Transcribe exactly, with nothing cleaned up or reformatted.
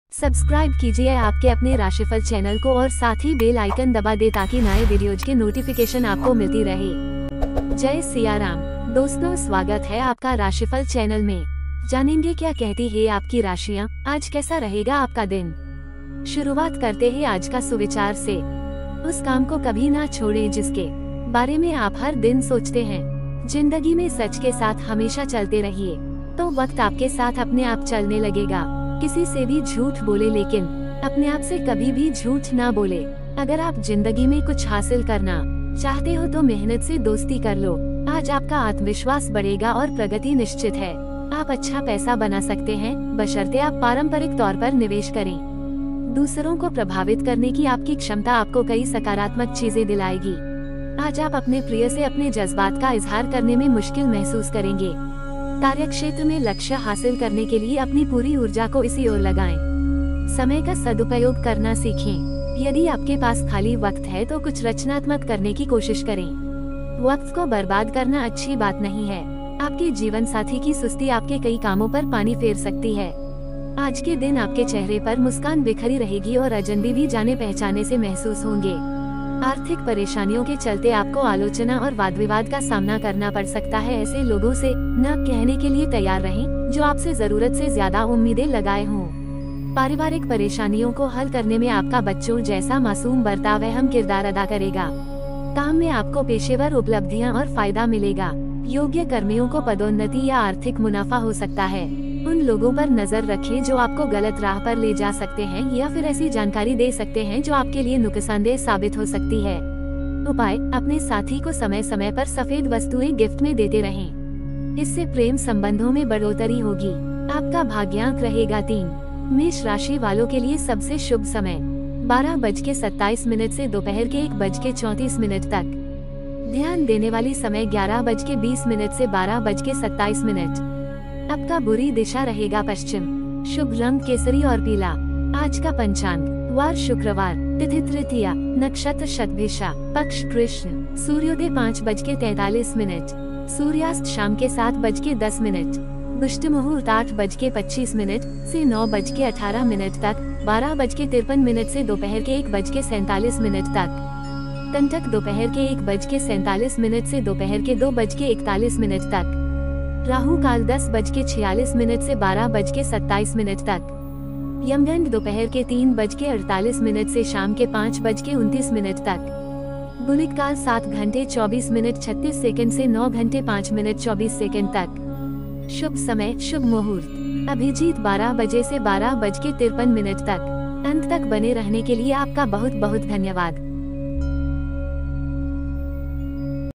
Subscribe कीजिए आपके अपने राशिफल चैनल को और साथ ही बेल आइकन दबा दे ताकि नए वीडियोज के नोटिफिकेशन आपको मिलती रहे। जय सिया राम। दोस्तों, स्वागत है आपका राशिफल चैनल में। जानेंगे क्या कहती है आपकी राशियां, आज कैसा रहेगा आपका दिन। शुरुआत करते हैं आज का सुविचार से। उस काम को कभी ना छोड़ें जिसके बारे में आप हर दिन सोचते हैं। जिंदगी में सच के साथ हमेशा चलते रहिए तो वक्त आपके साथ अपने आप चलने लगेगा। किसी से भी झूठ बोले लेकिन अपने आप से कभी भी झूठ ना बोले। अगर आप जिंदगी में कुछ हासिल करना चाहते हो तो मेहनत से दोस्ती कर लो। आज आपका आत्मविश्वास बढ़ेगा और प्रगति निश्चित है। आप अच्छा पैसा बना सकते हैं बशर्ते आप पारंपरिक तौर पर निवेश करें। दूसरों को प्रभावित करने की आपकी क्षमता आपको कई सकारात्मक चीजें दिलाएगी। आज आप अपने प्रिय से अपने जज्बात का इजहार करने में मुश्किल महसूस करेंगे। कार्यक्षेत्र में लक्ष्य हासिल करने के लिए अपनी पूरी ऊर्जा को इसी ओर लगाएं। समय का सदुपयोग करना सीखें। यदि आपके पास खाली वक्त है तो कुछ रचनात्मक करने की कोशिश करें। वक्त को बर्बाद करना अच्छी बात नहीं है। आपके जीवन साथी की सुस्ती आपके कई कामों पर पानी फेर सकती है। आज के दिन आपके चेहरे पर मुस्कान बिखरी रहेगी और अजनबी भी जाने पहचाने से महसूस होंगे। आर्थिक परेशानियों के चलते आपको आलोचना और वाद विवाद का सामना करना पड़ सकता है। ऐसे लोगों से न कहने के लिए तैयार रहें जो आपसे जरूरत से ज्यादा उम्मीदें लगाए हों। पारिवारिक परेशानियों को हल करने में आपका बच्चों जैसा मासूम बर्ताव अहम किरदार अदा करेगा। काम में आपको पेशेवर उपलब्धियां और फायदा मिलेगा। योग्य कर्मियों को पदोन्नति या आर्थिक मुनाफा हो सकता है। उन लोगों पर नजर रखें जो आपको गलत राह पर ले जा सकते हैं या फिर ऐसी जानकारी दे सकते हैं जो आपके लिए नुकसानदेह साबित हो सकती है। उपाय, अपने साथी को समय समय पर सफेद वस्तुएं गिफ्ट में देते रहें। इससे प्रेम संबंधों में बढ़ोतरी होगी। आपका भाग्यांक रहेगा तीन। मेष राशि वालों के लिए सबसे शुभ समय बारह बज के सत्ताईस मिनट से दोपहर के एक बज के चौतीस मिनट तक। ध्यान देने वाली समय ग्यारह बज के बीस मिनट से बारह बज के सत्ताईस मिनट। आपका बुरी दिशा रहेगा पश्चिम। शुभ रंग केसरी और पीला। आज का पंचांग, वार शुक्रवार, तिथि तृतीया, नक्षत्र शतभिषा, पक्ष कृष्ण, सूर्योदय पाँच बज के तैतालीस मिनट, सूर्यास्त शाम के सात बज के दस मिनट, दुष्ट मुहूर्त आठ बज के पच्चीस मिनट से नौ बज के अठारह मिनट तक, बारह बज के तिरपन मिनट से दोपहर के एक बज के सैतालीस मिनट तक, कंटक दोपहर के एक बज के सैतालीस मिनट से दोपहर के दो बज के इकतालीस मिनट तक, राहु काल दस बज के छियालीस मिनट से बारह बज के सत्ताईस मिनट तक, यमगंड दोपहर के तीन बज के अड़तालीस मिनट से शाम के पाँच बज के उनतीस मिनट तक, गुलिक काल सात घंटे चौबीस मिनट छत्तीस सेकंड से नौ घंटे पाँच मिनट चौबीस सेकंड तक। शुभ समय, शुभ मुहूर्त अभिजीत बारह बजे से बारह बज के तिरपन मिनट तक। अंत तक बने रहने के लिए आपका बहुत बहुत धन्यवाद।